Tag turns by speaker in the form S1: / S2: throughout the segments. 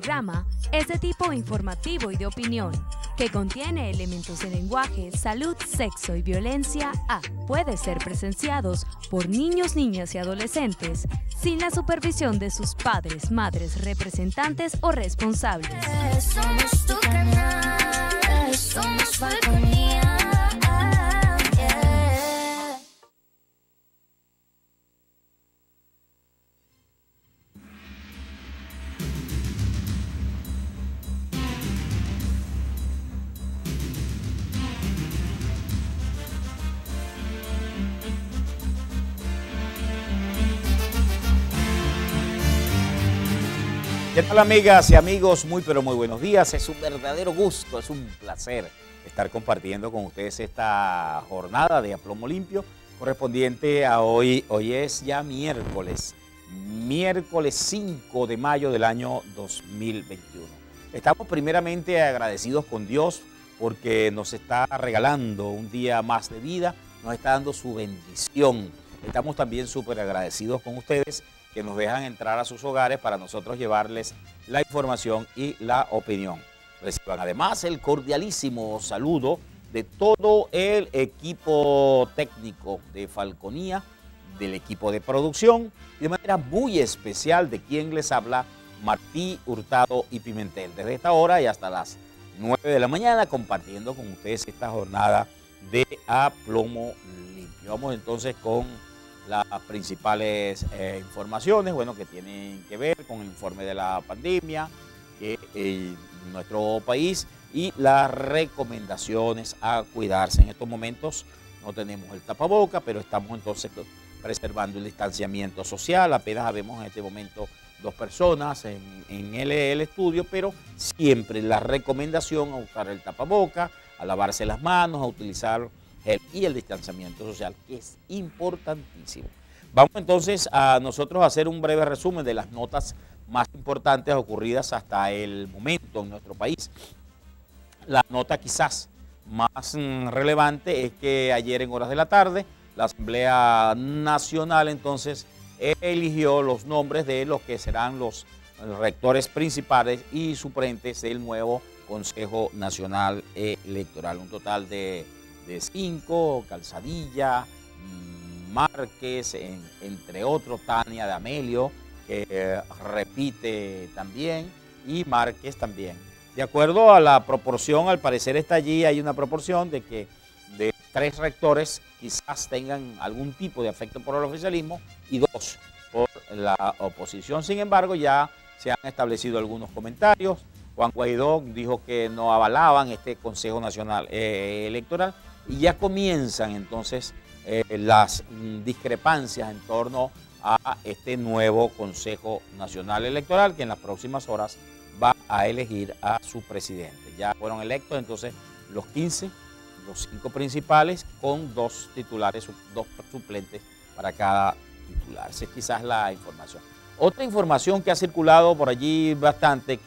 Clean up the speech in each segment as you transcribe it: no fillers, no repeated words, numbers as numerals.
S1: programa es de tipo informativo y de opinión, que contiene elementos de lenguaje, salud, sexo y violencia A. Puede ser presenciados por niños, niñas y adolescentes sin la supervisión de sus padres, madres, representantes o responsables.
S2: Somos tu canal, somos Falconía.
S3: ¿Qué tal, amigas y amigos? Muy pero muy buenos días. Es un verdadero gusto, es un placer estar compartiendo con ustedes esta jornada de Aplomo Limpio correspondiente a hoy. Hoy es ya miércoles 5 de mayo del año 2021. Estamos primeramente agradecidos con Dios porque nos está regalando un día más de vida, nos está dando su bendición. Estamos también súper agradecidos con ustedes que nos dejan entrar a sus hogares para nosotros llevarles la información y la opinión. Reciban además el cordialísimo saludo de todo el equipo técnico de Falconía, del equipo de producción y de manera muy especial de quien les habla, Martí Hurtado y Pimentel. Desde esta hora y hasta las 9 de la mañana compartiendo con ustedes esta jornada de Aplomo Limpio. Vamos entonces con las principales informaciones, bueno, que tienen que ver con el informe de la pandemia en nuestro país y las recomendaciones a cuidarse. En estos momentos no tenemos el tapaboca, pero estamos entonces preservando el distanciamiento social. Apenas vemos en este momento 2 personas en el estudio, pero siempre la recomendación a usar el tapaboca, a lavarse las manos, a utilizar y el distanciamiento social, que es importantísimo. Vamos entonces a nosotros a hacer un breve resumen de las notas más importantes ocurridas hasta el momento en nuestro país. La nota quizás más relevante es que ayer en horas de la tarde la Asamblea Nacional entonces eligió los nombres de los que serán los rectores principales y suplentes del nuevo Consejo Nacional Electoral. Un total de 5, Calzadilla, Márquez, entre otros, Tania de Amelio, que repite también, y Márquez también. De acuerdo a la proporción, al parecer está allí, hay una proporción de que de 3 rectores quizás tengan algún tipo de afecto por el oficialismo y 2 por la oposición. Sin embargo, ya se han establecido algunos comentarios. Juan Guaidó dijo que no avalaban este Consejo Nacional Electoral y ya comienzan entonces las discrepancias en torno a este nuevo Consejo Nacional Electoral que en las próximas horas va a elegir a su presidente. Ya fueron electos entonces los 15, los 5 principales con 2 titulares, 2 suplentes para cada titular. Esa es quizás la información. Otra información que ha circulado por allí bastante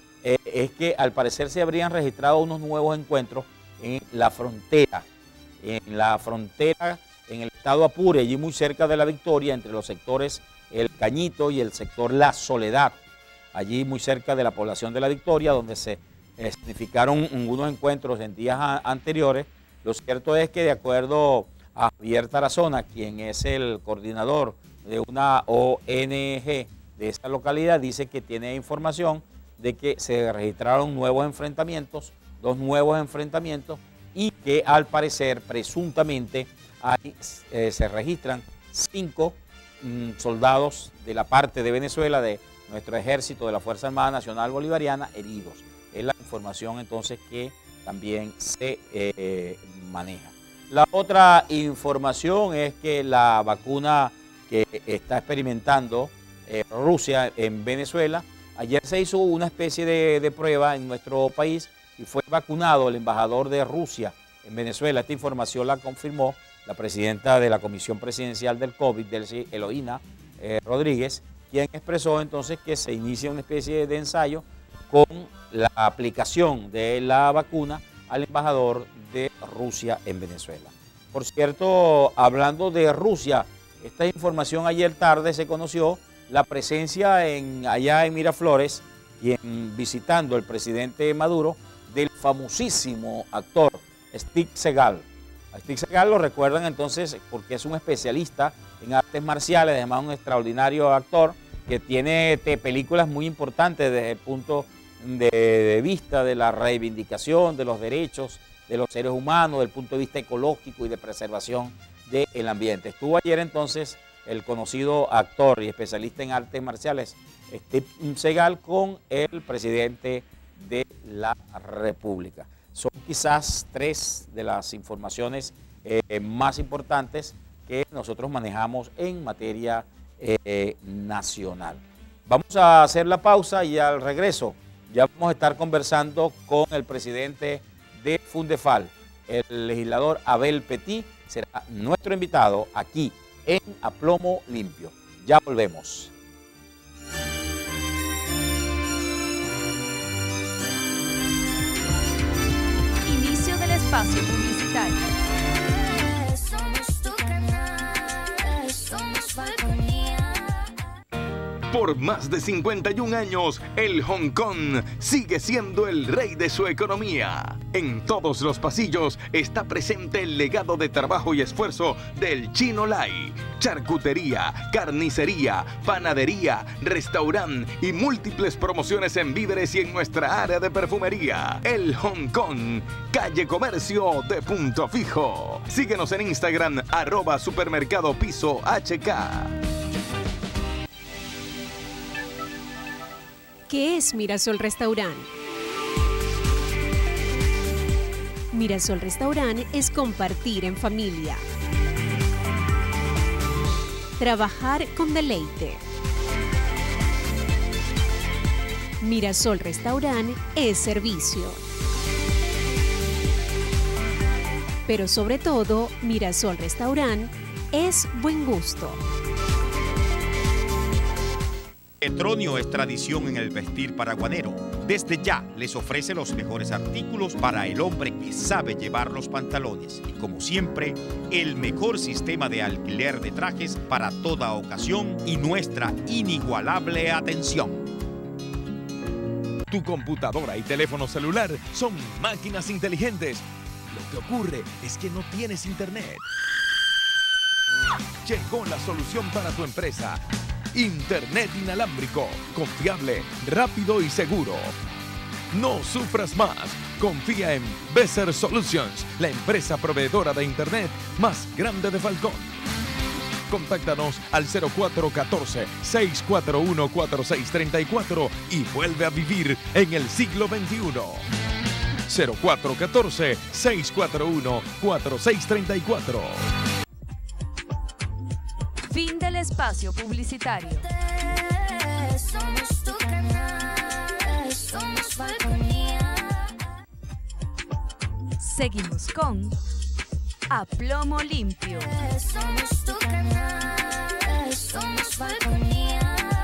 S3: es que al parecer se habrían registrado unos nuevos encuentros en la frontera, en el estado Apure, allí muy cerca de La Victoria, entre los sectores El Cañito y el sector La Soledad, allí muy cerca de la población de La Victoria, donde se significaron unos encuentros en días anteriores. Lo cierto es que de acuerdo a Javier Tarazona, quien es el coordinador de una ONG de esa localidad, dice que tiene información de que se registraron nuevos enfrentamientos, 2 nuevos enfrentamientos, y que al parecer, presuntamente, se registran 5 soldados de la parte de Venezuela, de nuestro ejército, de la Fuerza Armada Nacional Bolivariana, heridos. Es la información entonces que también se maneja. La otra información es que la vacuna que está experimentando Rusia en Venezuela, ayer se hizo una especie de prueba en nuestro país y fue vacunado el embajador de Rusia en Venezuela. Esta información la confirmó la presidenta de la Comisión Presidencial del COVID, Eloína Rodríguez, quien expresó entonces que se inicia una especie de ensayo con la aplicación de la vacuna al embajador de Rusia en Venezuela. Por cierto, hablando de Rusia, esta información ayer tarde se conoció la presencia allá en Miraflores quien visitando el presidente Maduro, del famosísimo actor Steve Seagal. A Steve Seagal lo recuerdan entonces porque es un especialista en artes marciales, además un extraordinario actor que tiene películas muy importantes desde el punto de vista de la reivindicación de los derechos de los seres humanos, del punto de vista ecológico y de preservación del ambiente. Estuvo ayer entonces el conocido actor y especialista en artes marciales Steve Seagal con el presidente de la República. Son quizás tres de las informaciones más importantes que nosotros manejamos en materia nacional. Vamos a hacer la pausa y al regreso ya vamos a estar conversando con el presidente de Fundefal, el legislador Abel Petit, será nuestro invitado aquí en A Plomo Limpio. Ya volvemos.
S1: Inicio del espacio publicitario.
S2: Somos tu canal, somos Falconía.
S4: Por más de 51 años, el Hong Kong sigue siendo el rey de su economía. En todos los pasillos está presente el legado de trabajo y esfuerzo del Chino Lai. Charcutería, carnicería, panadería, restaurante y múltiples promociones en víveres y en nuestra área de perfumería. El Hong Kong, calle Comercio de Punto Fijo. Síguenos en Instagram, @supermercadopiso.hk.
S5: ¿Qué es Mirasol Restaurant? Mirasol Restaurant es compartir en familia. Trabajar con deleite. Mirasol Restaurant es servicio. Pero sobre todo, Mirasol Restaurant es buen gusto.
S6: Petronio es tradición en el vestir paraguanero. Desde ya les ofrece los mejores artículos para el hombre que sabe llevar los pantalones. Y como siempre, el mejor sistema de alquiler de trajes para toda ocasión y nuestra inigualable atención.
S7: Tu computadora y teléfono celular son máquinas inteligentes. Lo que ocurre es que no tienes internet. Llegó la solución para tu empresa. Internet inalámbrico, confiable, rápido y seguro. No sufras más. Confía en Beser Solutions, la empresa proveedora de Internet más grande de Falcón. Contáctanos al 0414-641-4634 y vuelve a vivir en el siglo XXI. 0414-641-4634.
S1: Fin del espacio publicitario.
S2: Somos tu canal, somos Falconía.
S1: Seguimos con A Plomo Limpio.
S2: Somos tu canal, somos Falconía.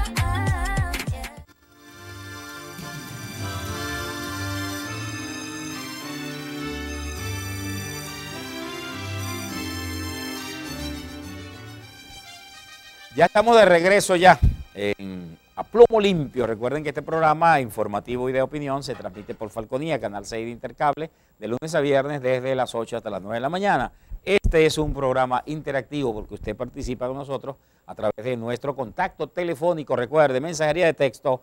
S3: Ya estamos de regreso ya en A Plomo Limpio. Recuerden que este programa informativo y de opinión se transmite por Falconía, Canal 6 de Intercable, de lunes a viernes desde las 8 hasta las 9 de la mañana. Este es un programa interactivo porque usted participa con nosotros a través de nuestro contacto telefónico. Recuerde, mensajería de texto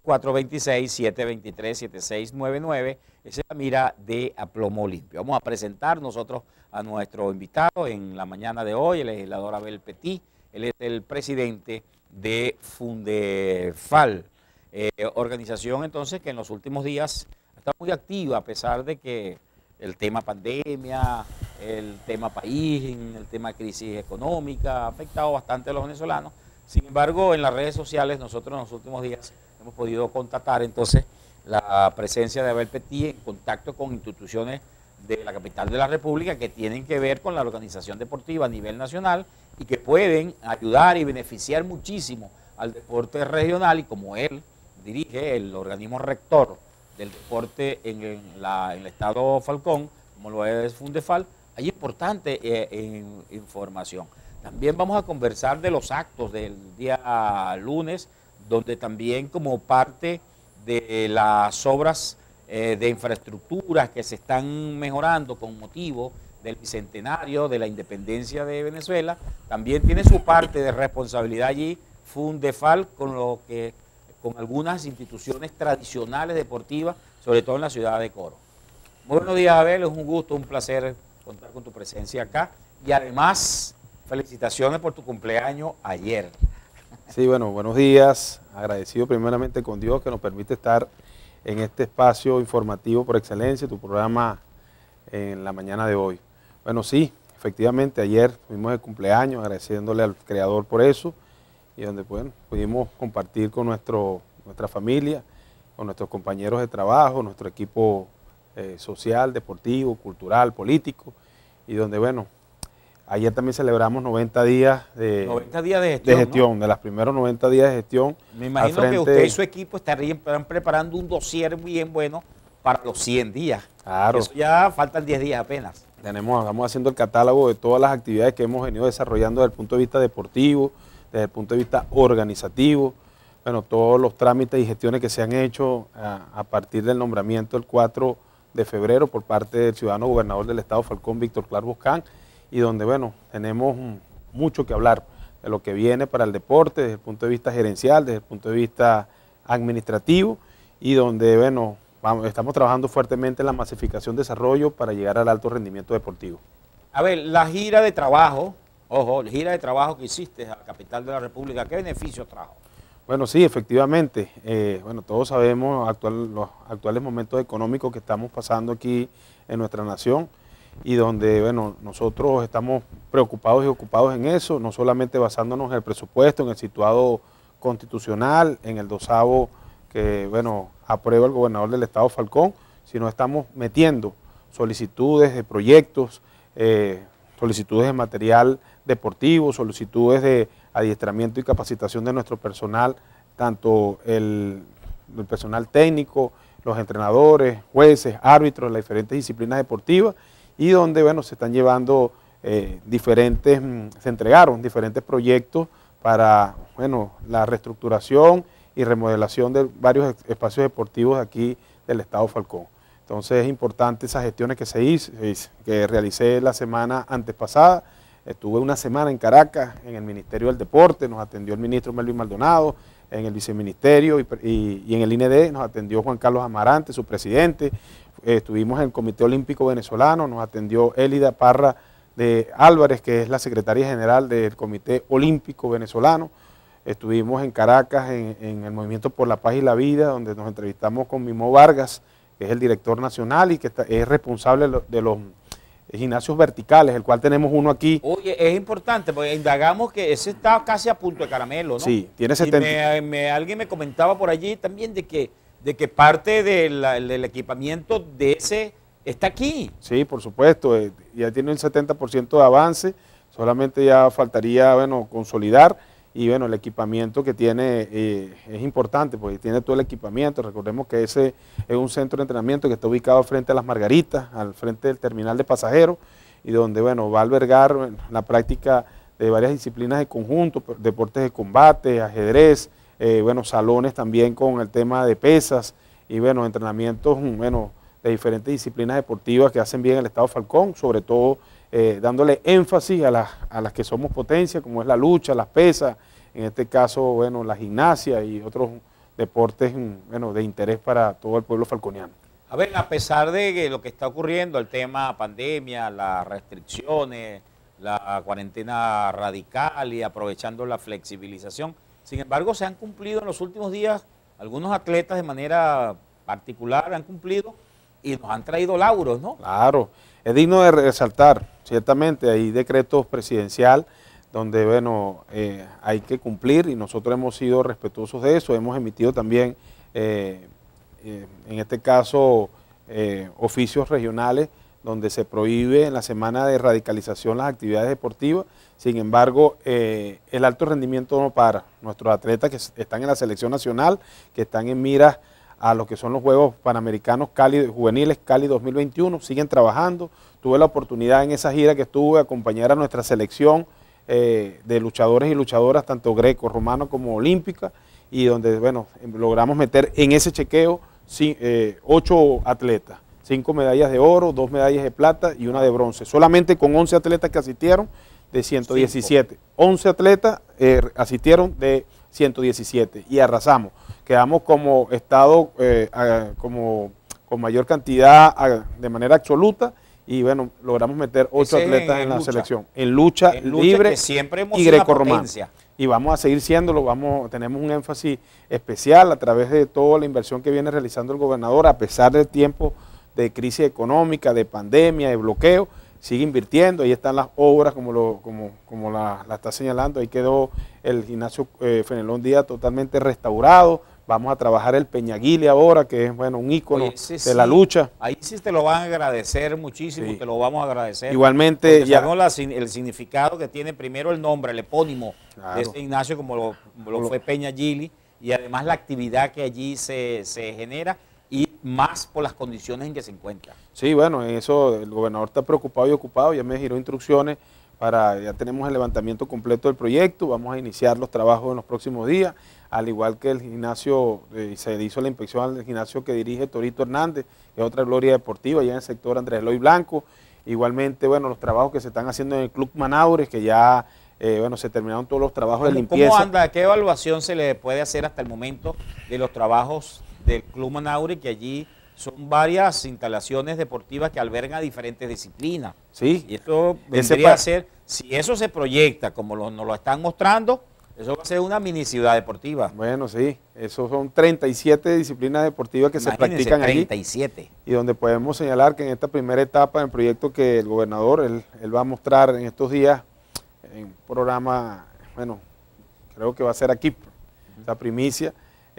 S3: 0426-723-7699. Esa es la mira de A Plomo Limpio. Vamos a presentar nosotros a nuestro invitado en la mañana de hoy, el legislador Abel Petit. Él es el presidente de Fundefal, organización entonces que en los últimos días está muy activa a pesar de que el tema pandemia, el tema país, el tema crisis económica ha afectado bastante a los venezolanos. Sin embargo, en las redes sociales nosotros en los últimos días hemos podido constatar entonces la presencia de Abel Petit en contacto con instituciones de la capital de la República que tienen que ver con la organización deportiva a nivel nacional y que pueden ayudar y beneficiar muchísimo al deporte regional, y como él dirige el organismo rector del deporte en el estado Falcón, como lo es Fundefal, hay importante información. También vamos a conversar de los actos del día lunes, donde también como parte de las obras de infraestructuras que se están mejorando con motivo del bicentenario de la independencia de Venezuela, también tiene su parte de responsabilidad allí Fundefal con algunas instituciones tradicionales deportivas, sobre todo en la ciudad de Coro. Muy buenos días, Abel, es un gusto, un placer contar con tu presencia acá y además felicitaciones por tu cumpleaños ayer.
S8: Sí, bueno, buenos días, agradecido primeramente con Dios que nos permite estar en este espacio informativo por excelencia, tu programa en la mañana de hoy. Bueno, sí, efectivamente ayer tuvimos el cumpleaños, agradeciéndole al Creador por eso, y donde bueno, pudimos compartir con nuestra familia, con nuestros compañeros de trabajo, nuestro equipo social, deportivo, cultural, político, y donde bueno, ayer también celebramos 90 días de gestión, ¿no? De los primeros 90 días de gestión.
S3: Me imagino que usted y su equipo están preparando un dossier bien bueno para los 100 días.
S8: Claro.
S3: Eso ya faltan 10 días apenas.
S8: Estamos haciendo el catálogo de todas las actividades que hemos venido desarrollando desde el punto de vista deportivo, desde el punto de vista organizativo, bueno, todos los trámites y gestiones que se han hecho a partir del nombramiento el 4 de febrero por parte del ciudadano gobernador del estado Falcón, Víctor Clark Boscán, y donde, bueno, tenemos mucho que hablar de lo que viene para el deporte desde el punto de vista gerencial, desde el punto de vista administrativo, y donde, bueno, estamos trabajando fuertemente en la masificación de desarrollo para llegar al alto rendimiento deportivo.
S3: A ver, la gira de trabajo, ojo, la gira de trabajo que hiciste a la capital de la República, ¿qué beneficio trajo?
S8: Bueno, sí, efectivamente. Bueno, todos sabemos los actuales momentos económicos que estamos pasando aquí en nuestra nación y donde, bueno, nosotros estamos preocupados y ocupados en eso, no solamente basándonos en el presupuesto, en el situado constitucional, en el 2º que, bueno, aprueba el gobernador del estado Falcón, sino estamos metiendo solicitudes de proyectos, solicitudes de material deportivo, solicitudes de adiestramiento y capacitación de nuestro personal, tanto el personal técnico, los entrenadores, jueces, árbitros, las diferentes disciplinas deportivas, y donde, bueno, se están llevando se entregaron diferentes proyectos para, bueno, la reestructuración y remodelación de varios espacios deportivos aquí del estado Falcón. Entonces es importante esas gestiones que realicé la semana antepasada. Estuve una semana en Caracas, en el Ministerio del Deporte, nos atendió el ministro Melvin Maldonado, en el viceministerio y en el INED nos atendió Juan Carlos Amarante, su presidente. Estuvimos en el Comité Olímpico Venezolano, nos atendió Élida Parra de Álvarez, que es la secretaria general del Comité Olímpico Venezolano. Estuvimos en Caracas, en el Movimiento por la Paz y la Vida, donde nos entrevistamos con Mimó Vargas, que es el director nacional y que es responsable de los gimnasios verticales, el cual tenemos uno aquí.
S3: Oye, es importante, porque indagamos que ese está casi a punto de caramelo, ¿no?
S8: Sí, tiene 70.
S3: Alguien me comentaba por allí también de que parte del equipamiento de ese está aquí.
S8: Sí, por supuesto, ya tiene un 70% de avance, solamente ya faltaría, bueno, consolidar, y bueno, el equipamiento que tiene es importante, porque tiene todo el equipamiento. Recordemos que ese es un centro de entrenamiento que está ubicado frente a Las Margaritas, al frente del terminal de pasajeros, y donde, bueno, va a albergar la práctica de varias disciplinas de conjunto, deportes de combate, ajedrez, bueno, salones también con el tema de pesas, y bueno, entrenamientos, bueno, de diferentes disciplinas deportivas que hacen bien el estado Falcón, sobre todo dándole énfasis a las que somos potencia, como es la lucha, las pesas, en este caso, bueno, la gimnasia y otros deportes, bueno, de interés para todo el pueblo falconiano.
S3: A ver, a pesar de que lo que está ocurriendo, el tema pandemia, las restricciones, la cuarentena radical y aprovechando la flexibilización, sin embargo, se han cumplido en los últimos días, algunos atletas de manera particular han cumplido y nos han traído lauros, ¿no?
S8: Claro, es digno de resaltar, ciertamente hay decretos presidencial donde, bueno, hay que cumplir y nosotros hemos sido respetuosos de eso, hemos emitido también, en este caso, oficios regionales donde se prohíbe en la semana de radicalización las actividades deportivas. Sin embargo, el alto rendimiento no para. Nuestros atletas que están en la selección nacional, que están en miras a lo que son los Juegos Panamericanos Juveniles Cali 2021, siguen trabajando. Tuve la oportunidad en esa gira que estuve de acompañar a nuestra selección de luchadores y luchadoras, tanto greco, romano como olímpica, y donde, bueno, logramos meter en ese chequeo 8 atletas, 5 medallas de oro, 2 medallas de plata y una de bronce, solamente con 11 atletas que asistieron de 117. 11 atletas asistieron de 117 y arrasamos. Quedamos como estado con mayor cantidad de manera absoluta y bueno, logramos meter 8 atletas en la selección. En lucha libre y grecorromana. Y vamos a seguir siéndolo, tenemos un énfasis especial a través de toda la inversión que viene realizando el gobernador, a pesar del tiempo de crisis económica, de pandemia, de bloqueo, sigue invirtiendo. Ahí están las obras como la está señalando. Ahí quedó el gimnasio Fenelón Díaz totalmente restaurado. Vamos a trabajar el Peñaguile ahora, que es, bueno, un ícono de la lucha.
S3: Ahí sí te lo van a agradecer muchísimo, te lo vamos a agradecer.
S8: Igualmente, ya
S3: sabemos el significado que tiene primero el nombre, el epónimo de este gimnasio, como lo fue Peñaguile, y además la actividad que allí se genera, y más por las condiciones en que se encuentra.
S8: Sí, bueno, en eso el gobernador está preocupado y ocupado, ya me giró instrucciones ya tenemos el levantamiento completo del proyecto, vamos a iniciar los trabajos en los próximos días, al igual que el gimnasio, se hizo la inspección al gimnasio que dirige Torito Hernández, que es otra gloria deportiva, allá en el sector Andrés Eloy Blanco. Igualmente, bueno, los trabajos que se están haciendo en el Club Manaure, que ya, bueno, se terminaron todos los trabajos de limpieza.
S3: ¿Cómo anda? ¿Qué evaluación se le puede hacer hasta el momento de los trabajos del Club Manaure, que allí son varias instalaciones deportivas que albergan diferentes disciplinas?
S8: Sí.
S3: Y esto vendría a ser, si eso se proyecta como nos lo están mostrando, eso va a ser una mini ciudad deportiva.
S8: Bueno, sí, eso son 37 disciplinas deportivas que se practican allí.
S3: 37.
S8: Y donde podemos señalar que en esta primera etapa del proyecto que el gobernador, él va a mostrar en estos días, en un programa, bueno, creo que va a ser aquí, esta primicia,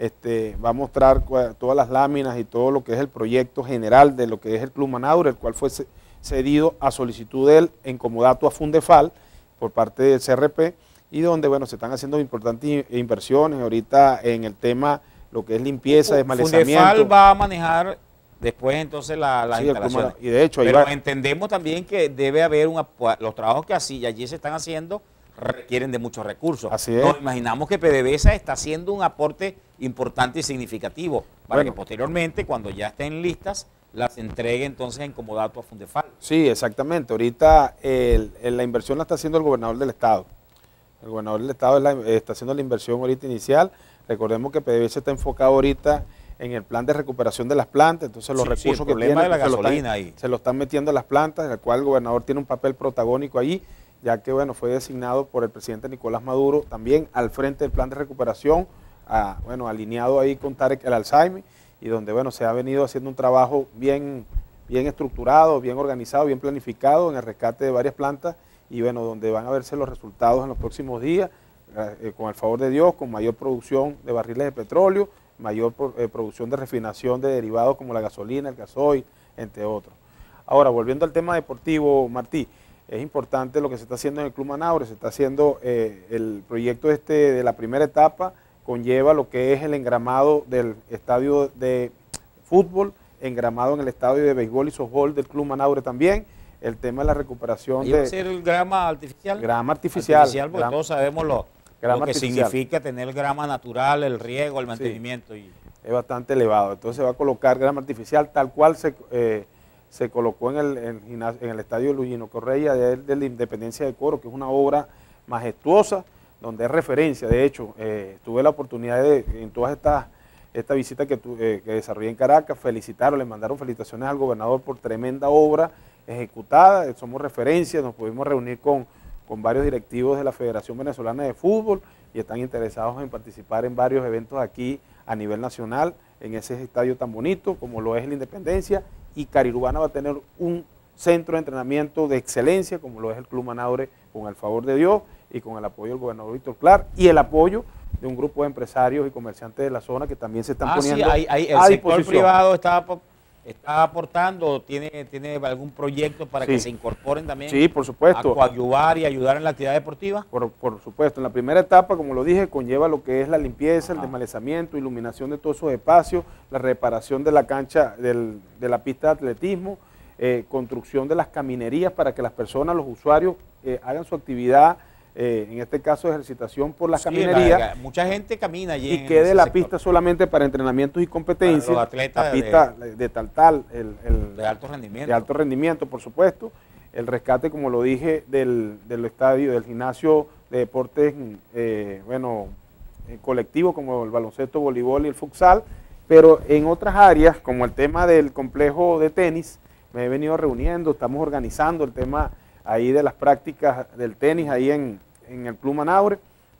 S8: va a mostrar todas las láminas y todo lo que es el proyecto general de lo que es el Club Manaure, el cual fue cedido a solicitud de él en comodato a Fundefal por parte del CRP, y donde, bueno, se están haciendo importantes inversiones ahorita en el tema, lo que es limpieza, desmalezamiento.
S3: Fundefal va a manejar después entonces las instalaciones.
S8: Y de hecho,
S3: pero entendemos también que debe haber los trabajos que allí se están haciendo requieren de muchos recursos.
S8: Así es.
S3: Nos imaginamos que PDVSA está haciendo un aporte importante y significativo para que posteriormente, cuando ya estén listas, las entregue entonces en comodato a Fundefal.
S8: Sí, exactamente. Ahorita la inversión la está haciendo el gobernador del estado. El gobernador del estado está haciendo la inversión ahorita inicial. Recordemos que PDVSA está enfocado ahorita en el plan de recuperación de las plantas, entonces los recursos que tienen
S3: de la gasolina
S8: se lo están metiendo a las plantas, en el cual el gobernador tiene un papel protagónico allí, ya que, bueno, fue designado por el presidente Nicolás Maduro también al frente del plan de recuperación, bueno, alineado ahí con Tarek El Alzheimer, y donde, bueno, se ha venido haciendo un trabajo bien estructurado, bien organizado, bien planificado en el rescate de varias plantas, y bueno, donde van a verse los resultados en los próximos días, con el favor de Dios, con mayor producción de barriles de petróleo, mayor producción de refinación de derivados como la gasolina, el gasoil, entre otros. Ahora, volviendo al tema deportivo, Martí, es importante lo que se está haciendo en el Club Manaure. Se está haciendo el proyecto de la primera etapa, conlleva lo que es el engramado del estadio de fútbol, engramado en el estadio de béisbol y softball del Club Manaure también, el tema de la recuperación
S3: ¿Va a ser el grama artificial?
S8: Grama artificial.
S3: Porque todos sabemos lo que significa tener grama natural, el riego, el mantenimiento.
S8: Sí, es bastante elevado. Entonces se va a colocar grama artificial tal cual se colocó en el estadio Lugino Correia de la Independencia de Coro, que es una obra majestuosa, donde es referencia. De hecho, tuve la oportunidad en todas esta visita que desarrollé en Caracas, le mandaron felicitaciones al gobernador por tremenda obra ejecutada. Somos referencia, nos pudimos reunir con varios directivos de la Federación Venezolana de Fútbol y están interesados en participar en varios eventos aquí a nivel nacional, en ese estadio tan bonito como lo es la Independencia, y Carirubana va a tener un centro de entrenamiento de excelencia como lo es el Club Manaure, con el favor de Dios y con el apoyo del gobernador Víctor Clar y el apoyo de un grupo de empresarios y comerciantes de la zona que también se están poniendo
S3: a disposición. El sector privado está aportando, tiene algún proyecto para que se incorporen también.
S8: Sí, por supuesto.
S3: A coadyuvar y ayudar en la actividad deportiva.
S8: Por supuesto. En la primera etapa, como lo dije, conlleva lo que es la limpieza, el desmalezamiento, iluminación de todos esos espacios, la reparación de la cancha, de la pista de atletismo, construcción de las caminerías para que las personas, los usuarios, hagan su actividad en este caso ejercitación por las
S3: Sí,
S8: caminerías,
S3: mucha gente camina allí.
S8: y
S3: en
S8: quede
S3: ese
S8: la
S3: sector.
S8: pista solamente para entrenamientos y competencias,
S3: Para los atletas
S8: la pista de tal,
S3: de alto rendimiento.
S8: de alto rendimiento, por supuesto, el rescate, como lo dije, del estadio, del gimnasio de deportes, colectivo como el baloncesto, voleibol y el futsal, pero en otras áreas, como el tema del complejo de tenis, me he venido reuniendo, estamos organizando el tema ahí de las prácticas del tenis ahí en el Club Manaure,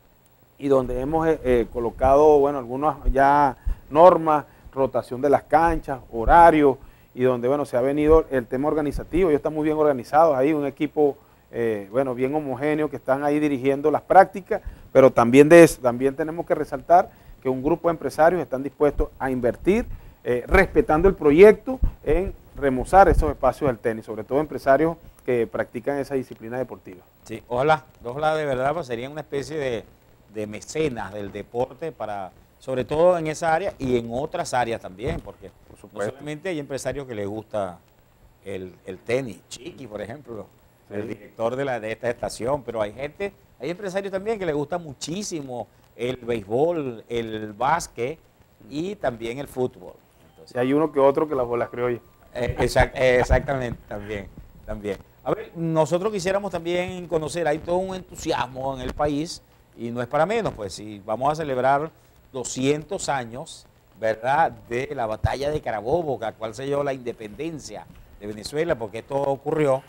S8: y donde hemos colocado, algunas ya normas, rotación de las canchas, horarios, y donde, se ha venido el tema organizativo. Ellos están muy bien organizados ahí, un equipo, bien homogéneo, que están ahí dirigiendo las prácticas, pero también tenemos que resaltar que un grupo de empresarios están dispuestos a invertir, respetando el proyecto en remozar esos espacios del tenis, sobre todo empresarios que practican esa disciplina deportiva.
S3: Sí, ojalá de verdad, pues serían una especie de mecenas del deporte sobre todo en esa área y en otras áreas también, porque no solamente hay empresarios que les gusta el tenis, Chiqui, por ejemplo, el director de esta estación, pero hay empresarios también que les gusta muchísimo el béisbol, el básquet y también el fútbol. Entonces,
S8: y hay uno que otro que las bolas criollas.
S3: Exactamente, también. A ver, nosotros quisiéramos también conocer, hay todo un entusiasmo en el país y no es para menos, pues si vamos a celebrar 200 años, ¿verdad?, de la batalla de Carabobo, la cual selló la independencia de Venezuela, porque esto ocurrió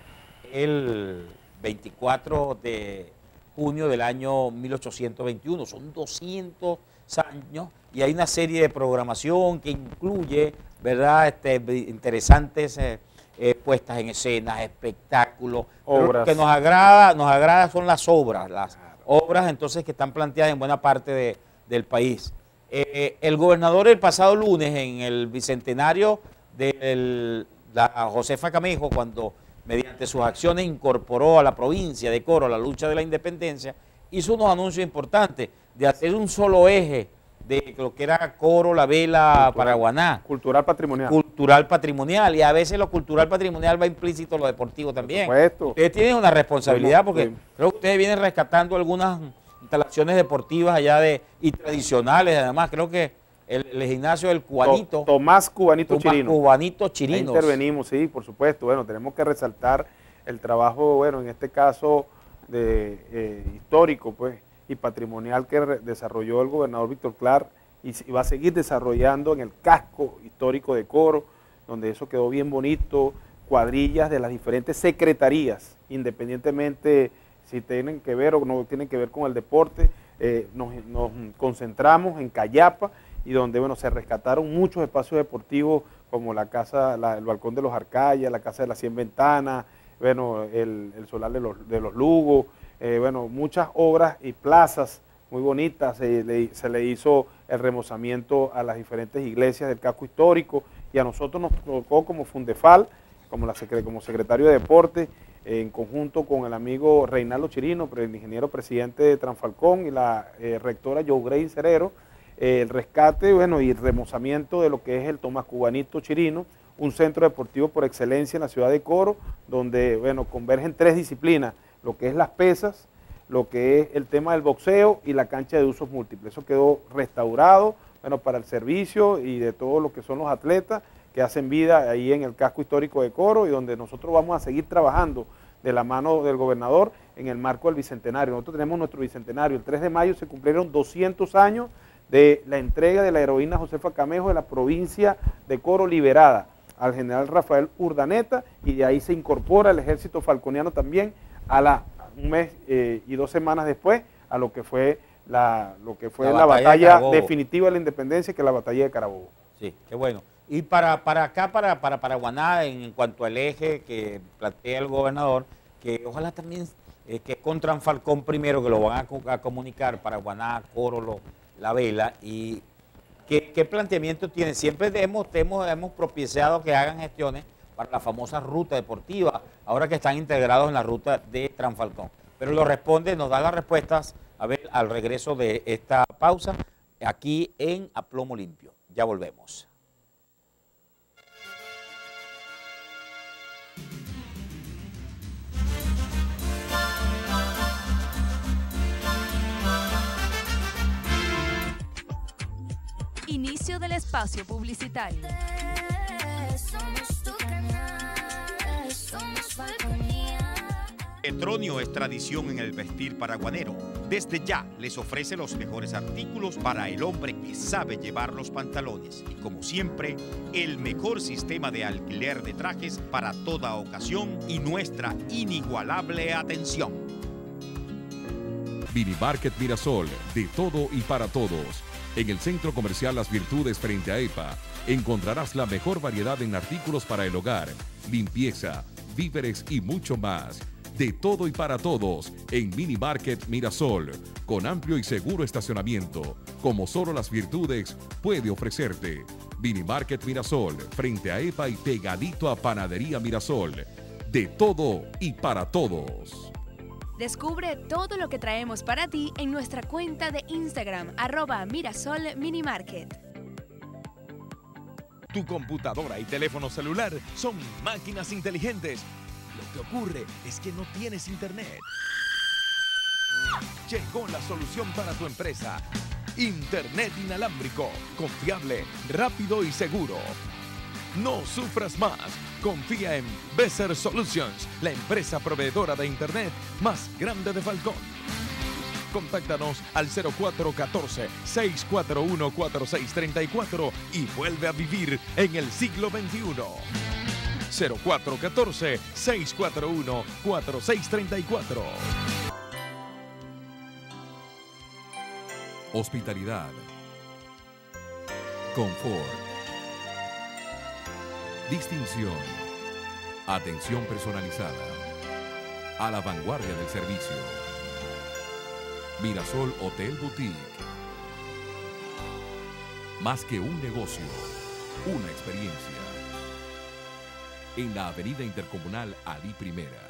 S3: el 24 de junio del año 1821, son 200 años y hay una serie de programación que incluye, ¿verdad?, interesantes puestas en escenas, espectáculos.
S8: Obras.
S3: Lo que nos agrada son las obras, entonces que están planteadas en buena parte del país. El gobernador el pasado lunes en el bicentenario de la Josefa Camejo, cuando mediante sus acciones incorporó a la provincia de Coro a la lucha de la independencia, hizo unos anuncios importantes de hacer un solo eje de lo que era Coro, La Vela, Paraguaná.
S8: Cultural patrimonial.
S3: Cultural patrimonial, y a veces lo cultural patrimonial va implícito en lo deportivo también.
S8: Por supuesto.
S3: Ustedes tienen una responsabilidad porque creo que ustedes vienen rescatando algunas instalaciones deportivas allá y tradicionales, además creo que el gimnasio del Cubanito.
S8: Tomás Cubanito Chirino.
S3: Cubanito Chirinos.
S8: Ahí intervenimos, sí, por supuesto. Bueno, tenemos que resaltar el trabajo, en este caso histórico, pues, y patrimonial que desarrolló el gobernador Víctor Clark y va a seguir desarrollando en el casco histórico de Coro, donde eso quedó bien bonito, cuadrillas de las diferentes secretarías, independientemente si tienen que ver o no tienen que ver con el deporte, nos concentramos en Cayapa y donde se rescataron muchos espacios deportivos como la casa, el balcón de los Arcayas, la casa de las 100 ventanas, el solar de los Lugos, muchas obras y plazas muy bonitas, se le hizo el remozamiento a las diferentes iglesias del casco histórico y a nosotros nos tocó como Fundefal, como secretario de Deporte, en conjunto con el amigo Reinaldo Chirino, el ingeniero presidente de Transfalcón y la rectora Joe Grey Cerero, el rescate y el remozamiento de lo que es el Tomás Cubanito Chirino, un centro deportivo por excelencia en la ciudad de Coro, donde convergen tres disciplinas, lo que es las pesas, lo que es el tema del boxeo y la cancha de usos múltiples. Eso quedó restaurado para el servicio y de todo lo que son los atletas que hacen vida ahí en el casco histórico de Coro y donde nosotros vamos a seguir trabajando de la mano del gobernador en el marco del Bicentenario. Nosotros tenemos nuestro Bicentenario. El 3 de mayo se cumplieron 200 años de la entrega de la heroína Josefa Camejo de la provincia de Coro liberada al general Rafael Urdaneta y de ahí se incorpora el ejército falconiano también un mes y 2 semanas después a lo que fue la batalla definitiva de la independencia, que es la batalla de Carabobo.
S3: Sí, qué bueno. Y para Paraguaná, en cuanto al eje que plantea el gobernador, que ojalá también, que con Transfalcón primero, que lo van a comunicar, Paraguaná, Coro, La Vela, y ¿qué planteamiento tiene? Siempre hemos propiciado que hagan gestiones para la famosa ruta deportiva, ahora que están integrados en la ruta de Transfalcón. Pero nos da las respuestas, al regreso de esta pausa, aquí en A Plomo Limpio. Ya volvemos.
S1: inicio del espacio publicitario.
S2: Somos tu canal, somos Falconía.
S6: Petronio es tradición en el vestir paraguanero. Desde ya les ofrece los mejores artículos para el hombre que sabe llevar los pantalones. Y como siempre, el mejor sistema de alquiler de trajes para toda ocasión y nuestra inigualable atención.
S7: Minimarket Mirasol, de todo y para todos. En el Centro Comercial Las Virtudes frente a EPA, encontrarás la mejor variedad en artículos para el hogar, limpieza, víveres y mucho más. De todo y para todos en Minimarket Mirasol, con amplio y seguro estacionamiento, como solo Las Virtudes puede ofrecerte. Minimarket Mirasol, frente a EPA y pegadito a Panadería Mirasol. De todo y para todos.
S1: Descubre todo lo que traemos para ti en nuestra cuenta de Instagram, @MirasolMinimarket.
S7: Tu computadora y teléfono celular son máquinas inteligentes. Lo que ocurre es que no tienes internet. Llegó la solución para tu empresa. Internet inalámbrico, confiable, rápido y seguro. No sufras más. Confía en Beser Solutions, la empresa proveedora de internet más grande de Falcón. Contáctanos al 0414-641-4634 y vuelve a vivir en el siglo XXI. 0414-641-4634. Hospitalidad. Confort. Distinción. Atención personalizada. A la vanguardia del servicio. Mirasol Hotel Boutique. Más que un negocio, una experiencia. En la Avenida Intercomunal Alí Primera.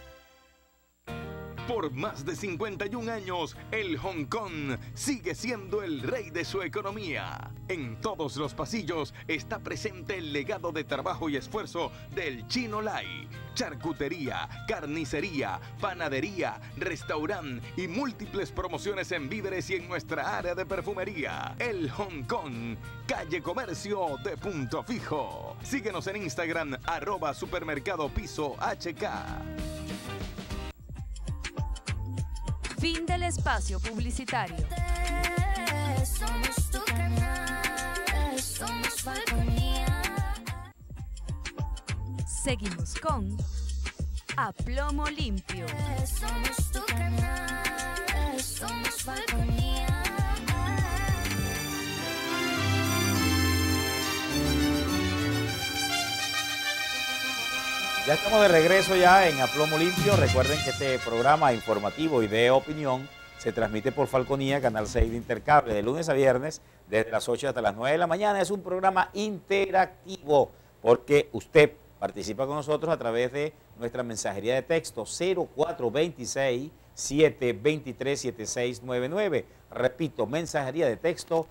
S4: Por más de 51 años, el Hong Kong sigue siendo el rey de su economía. En todos los pasillos está presente el legado de trabajo y esfuerzo del Chino Lai. Charcutería, carnicería, panadería, restaurante y múltiples promociones en víveres y en nuestra área de perfumería. El Hong Kong, calle Comercio de Punto Fijo. Síguenos en Instagram, @supermercadopiso.hk.
S1: Fin del espacio publicitario.
S2: Somos tu canal, somos Falconía.
S1: Seguimos con A Plomo Limpio.
S2: Somos tu canal, somos Falconía.
S3: Ya estamos de regreso ya en A Plomo Limpio. Recuerden que este programa informativo y de opinión se transmite por Falconía, Canal 6 de Intercable, de lunes a viernes, desde las 8 hasta las 9 de la mañana. Es un programa interactivo porque usted participa con nosotros a través de nuestra mensajería de texto 0426-723-7699. Repito, mensajería de texto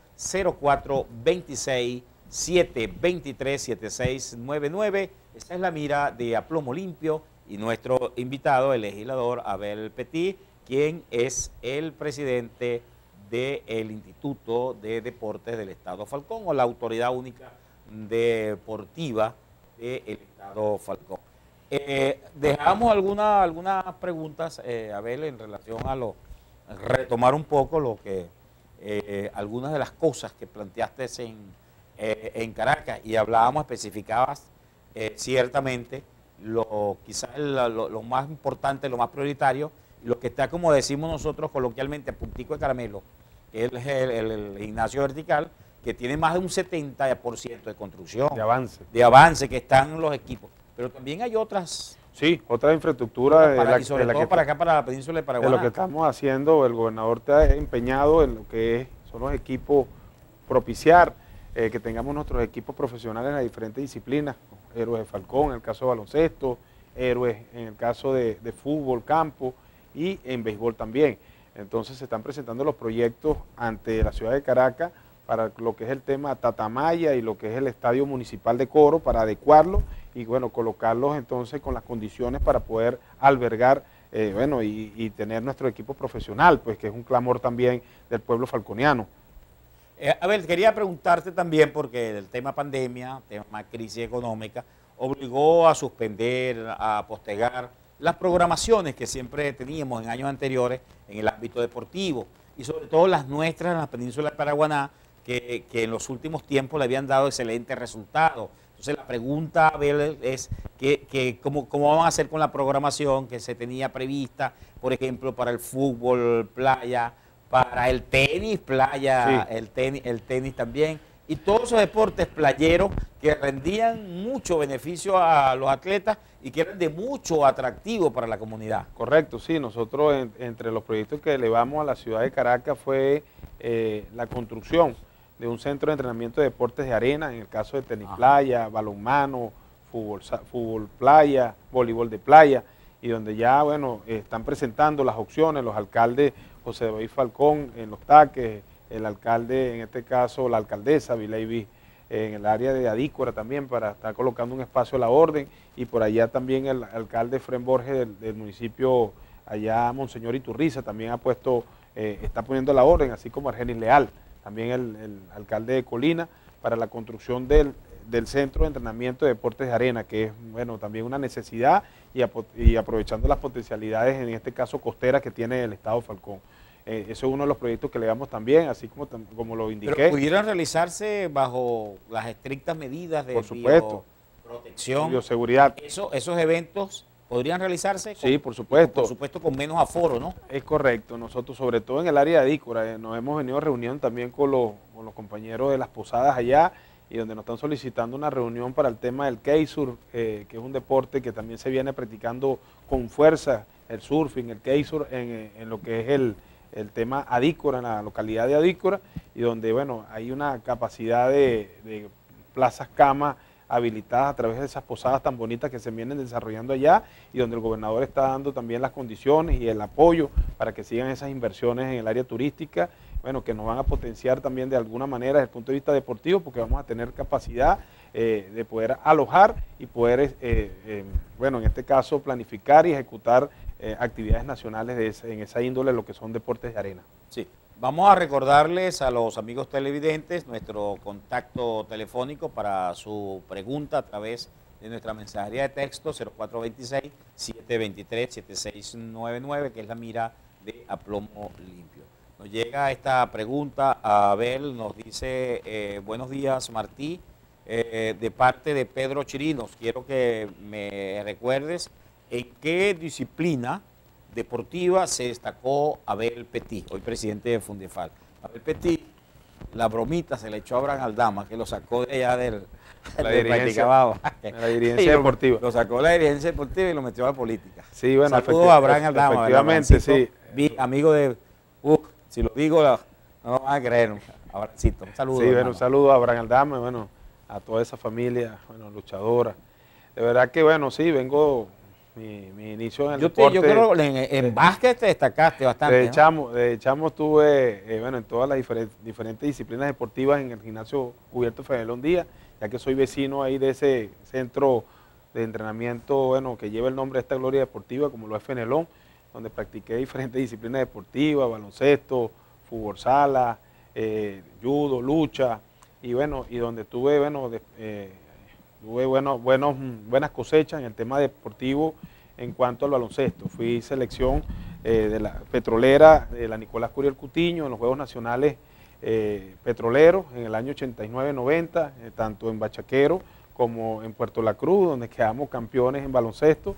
S3: 0426-723-7699. Esta es la mira de A Plomo Limpio y nuestro invitado, el legislador Abel Petit, quien es el presidente del Instituto de Deportes del Estado Falcón, o la Autoridad Única Deportiva del Estado Falcón. Dejamos algunas preguntas, Abel, en relación a retomar un poco lo que algunas de las cosas que planteaste en Caracas, y especificabas ciertamente quizás lo más importante, lo más prioritario, lo que está, como decimos nosotros coloquialmente, a puntico de caramelo, que es el gimnasio vertical, que tiene más de un 70% de construcción. De avance, que están los equipos. Pero también hay otras.
S8: Sí, otra infraestructura.
S3: Y sobre todo para acá, para la península de Paraguay.
S8: De lo que estamos haciendo, el gobernador está empeñado en lo que son los equipos, propiciar que tengamos nuestros equipos profesionales en las diferentes disciplinas. Héroes de Falcón, en el caso de baloncesto, héroes en el caso de fútbol, campo y en béisbol también. Entonces se están presentando los proyectos ante la ciudad de Caracas para lo que es el tema Tatamaya y lo que es el estadio municipal de Coro, para adecuarlo y bueno, colocarlos entonces con las condiciones para poder albergar y tener nuestro equipo profesional, pues que es un clamor también del pueblo falconiano.
S3: Abel, quería preguntarte también, porque el tema pandemia, tema crisis económica, obligó a suspender, a postergar las programaciones que siempre teníamos en años anteriores en el ámbito deportivo, y sobre todo las nuestras en la península de Paraguaná, que en los últimos tiempos le habían dado excelentes resultados. Entonces la pregunta, Abel, es ¿cómo van a hacer con la programación que se tenía prevista, por ejemplo, para el fútbol, playa, para el tenis, playa, sí, el tenis también, y todos esos deportes playeros que rendían mucho beneficio a los atletas y que eran de mucho atractivo para la comunidad?
S8: Correcto, sí, nosotros entre los proyectos que elevamos a la ciudad de Caracas fue la construcción de un centro de entrenamiento de deportes de arena, en el caso de tenis playa, balonmano, fútbol playa, voleibol de playa, y donde ya, bueno, están presentando las opciones los alcaldes José David Falcón en Los Taques, el alcalde, en este caso la alcaldesa Viley en el área de Adícora también, para estar colocando un espacio a la orden, y por allá también el alcalde Fren Borges del municipio, allá Monseñor Iturriza, también ha puesto, está poniendo la orden, así como Argenis Leal, también el alcalde de Colina, para la construcción del centro de entrenamiento de deportes de arena, que es, bueno, también una necesidad, y aprovechando las potencialidades, en este caso costeras, que tiene el Estado Falcón. Eso es uno de los proyectos que le damos también, así como lo indiqué.
S3: ¿Pero pudieran realizarse bajo las estrictas medidas de bioprotección?
S8: Bioseguridad.
S3: ¿Esos eventos podrían realizarse?
S8: Sí, por supuesto.
S3: Por supuesto, con menos aforo, ¿no?
S8: Es correcto. Nosotros, sobre todo en el área de Adícora, nos hemos venido a reunión también con los compañeros de las posadas allá, y donde nos están solicitando una reunión para el tema del Keisur, que es un deporte que también se viene practicando con fuerza, el surfing, el Keisur, en lo que es el tema Adícora, en la localidad de Adícora, y donde, bueno, hay una capacidad de plazas camas habilitadas a través de esas posadas tan bonitas que se vienen desarrollando allá, y donde el gobernador está dando también las condiciones y el apoyo para que sigan esas inversiones en el área turística, bueno, que nos van a potenciar también de alguna manera desde el punto de vista deportivo, porque vamos a tener capacidad de poder alojar y poder, bueno, en este caso planificar y ejecutar actividades nacionales en esa índole, lo que son deportes de arena.
S3: Sí. Vamos a recordarles a los amigos televidentes nuestro contacto telefónico para su pregunta a través de nuestra mensajería de texto 0426-723-7699, que es la mira de Aplomo Limpio. Nos llega esta pregunta a Abel, nos dice, buenos días Martí, de parte de Pedro Chirinos, quiero que me recuerdes en qué disciplina deportiva se destacó Abel Petit, hoy presidente de Fundefal. Abel Petit, la bromita se le echó a Abraham Aldama, que lo sacó de allá de la
S8: dirigencia deportiva.
S3: Lo sacó de la dirigencia deportiva y lo metió a la política.
S8: Sí, bueno,
S3: saludos a Abraham Aldama.
S8: Efectivamente, sí.
S3: Amigo de, si lo digo, no lo van a creer. Abracito, un saludo.
S8: Sí, bueno, un saludo a Abraham Aldama, bueno, a toda esa familia, bueno, luchadora. De verdad que, bueno, sí, vengo... Mi inicio en el deporte.
S3: Yo creo que en básquet te destacaste bastante.
S8: De chamo estuve bueno, en todas las diferentes disciplinas deportivas en el gimnasio cubierto Fenelón Díaz, ya que soy vecino ahí de ese centro de entrenamiento, bueno, que lleva el nombre de esta gloria deportiva, como lo es Fenelón, donde practiqué diferentes disciplinas deportivas, baloncesto, fútbol sala, judo, lucha, y bueno, y donde tuve, bueno, tuve buenas cosechas en el tema deportivo en cuanto al baloncesto. Fui selección de la petrolera de la Nicolás Curiel Cutiño en los Juegos Nacionales Petroleros en el año 89-90, tanto en Bachaquero como en Puerto La Cruz, donde quedamos campeones en baloncesto,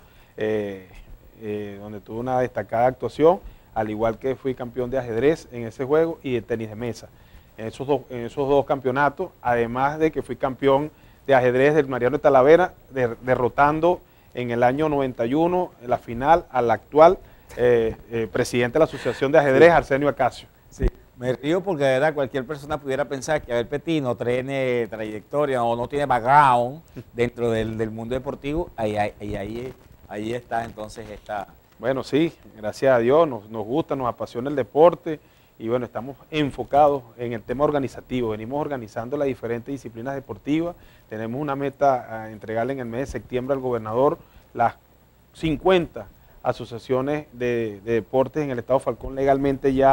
S8: donde tuve una destacada actuación, al igual que fui campeón de ajedrez en ese juego y de tenis de mesa. En esos dos campeonatos, además de que fui campeón de ajedrez del Mariano de Talavera, derrotando en el año 91 en la final al actual presidente de la Asociación de Ajedrez, Arsenio Acacio.
S3: Sí, me río porque de verdad cualquier persona pudiera pensar que Abel Petit no tiene trayectoria o no tiene background dentro del mundo deportivo, ahí está entonces esta...
S8: Bueno, sí, gracias a Dios, nos gusta, nos apasiona el deporte. Y bueno, estamos enfocados en el tema organizativo, venimos organizando las diferentes disciplinas deportivas, tenemos una meta a entregarle en el mes de septiembre al gobernador las 50 asociaciones de deportes en el Estado Falcón legalmente ya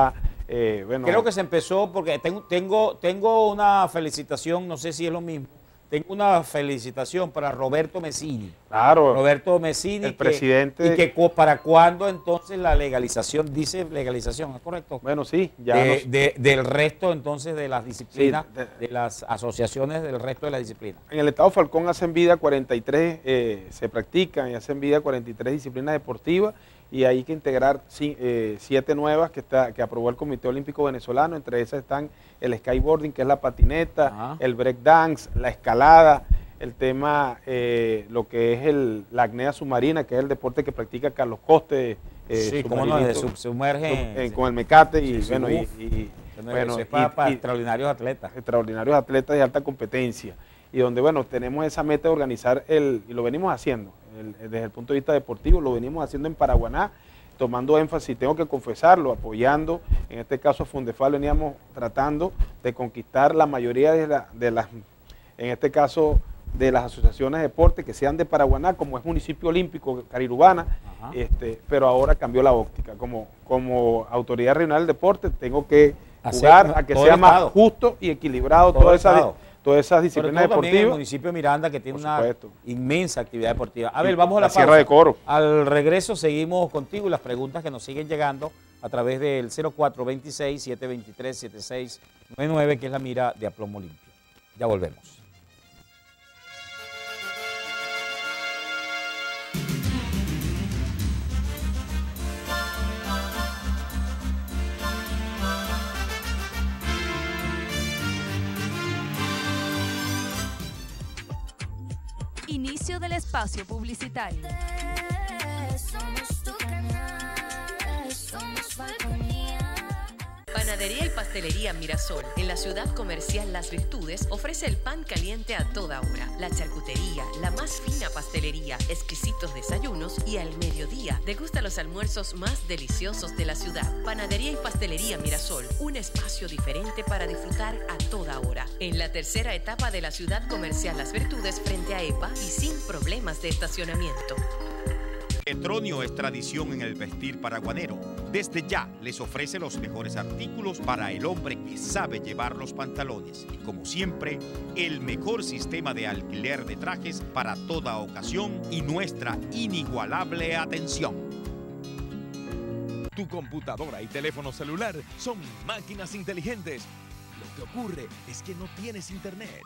S8: Bueno,
S3: Creo que se empezó porque tengo una felicitación, no sé si es lo mismo. Tengo una felicitación para Roberto Messini.
S8: claro,
S3: Roberto Messini,
S8: el presidente.
S3: ¿para cuándo entonces la legalización? Dice legalización, ¿es correcto?
S8: Bueno, sí, ya
S3: Del resto entonces de las disciplinas,
S8: Sí,
S3: de las asociaciones del resto de las disciplinas.
S8: en el estado Falcón hacen vida 43, se practican y hacen vida 43 disciplinas deportivas y hay que integrar 7 nuevas que aprobó el Comité Olímpico Venezolano. Entre esas están el skyboarding, que es la patineta, el breakdance, la escalada, el tema, lo que es la apnea submarina, que es el deporte que practica Carlos Coste.
S3: Sí, como no, submerge
S8: con el mecate y
S3: sí,
S8: bueno,
S3: eso es para extraordinarios atletas.
S8: Extraordinarios atletas de alta competencia. Y donde, bueno, tenemos esa meta de organizar y lo venimos haciendo, desde el punto de vista deportivo, lo venimos haciendo en Paraguaná, tomando énfasis, tengo que confesarlo, apoyando, en este caso a Fundefal, veníamos tratando de conquistar la mayoría de las, en este caso, de las asociaciones de deporte que sean de Paraguaná, como es municipio olímpico, Carirubana, pero ahora cambió la óptica. Como autoridad regional del deporte, tengo que jugar a que sea más justo y equilibrado todas esas disciplinas deportivas.
S3: El municipio de Miranda, que tiene una inmensa actividad deportiva. A ver, vamos a la
S8: Sierra de Coro.
S3: Al regreso seguimos contigo y las preguntas que nos siguen llegando a través del 0426-723-7699, que es la mira de Aplomo Limpio. Ya volvemos.
S1: Inicio del espacio publicitario.
S2: Somos tu canal, somos Falconía.
S9: Panadería y Pastelería Mirasol, en la ciudad comercial Las Virtudes, ofrece el pan caliente a toda hora, la charcutería, la más fina pastelería, exquisitos desayunos y al mediodía degusta los almuerzos más deliciosos de la ciudad. Panadería y Pastelería Mirasol, un espacio diferente para disfrutar a toda hora. En la tercera etapa de la ciudad comercial Las Virtudes frente a EPA y sin problemas de estacionamiento.
S6: Petronio es tradición en el vestir paraguanero. Desde ya les ofrece los mejores artículos para el hombre que sabe llevar los pantalones. Y como siempre, el mejor sistema de alquiler de trajes para toda ocasión y nuestra inigualable atención.
S7: Tu computadora y teléfono celular son máquinas inteligentes. Lo que ocurre es que no tienes internet.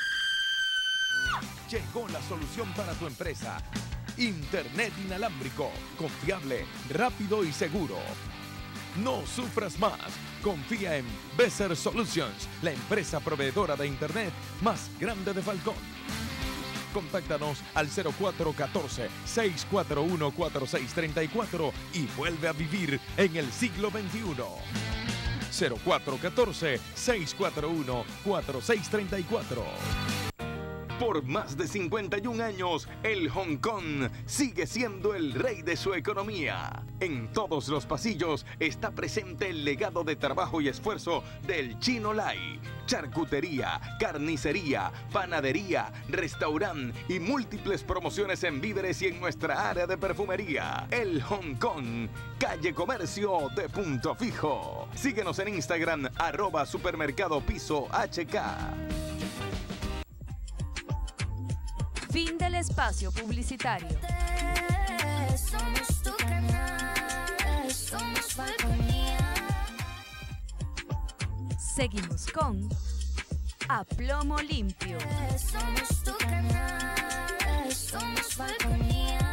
S7: Llegó la solución para tu empresa. Internet inalámbrico, confiable, rápido y seguro. No sufras más. Confía en Besser Solutions, la empresa proveedora de Internet más grande de Falcón. Contáctanos al 0414-641-4634 y vuelve a vivir en el siglo XXI. 0414-641-4634.
S4: Por más de 51 años, el Hong Kong sigue siendo el rey de su economía. En todos los pasillos está presente el legado de trabajo y esfuerzo del Chino Lai. Charcutería, carnicería, panadería, restaurante y múltiples promociones en víveres y en nuestra área de perfumería. El Hong Kong, calle Comercio de Punto Fijo. Síguenos en Instagram, @supermercadopiso.hk.
S1: Fin del espacio publicitario.
S2: Somos tu canal, somos Falconía.
S1: Seguimos con Aplomo Limpio.
S2: Somos tu canal, somos Falconía.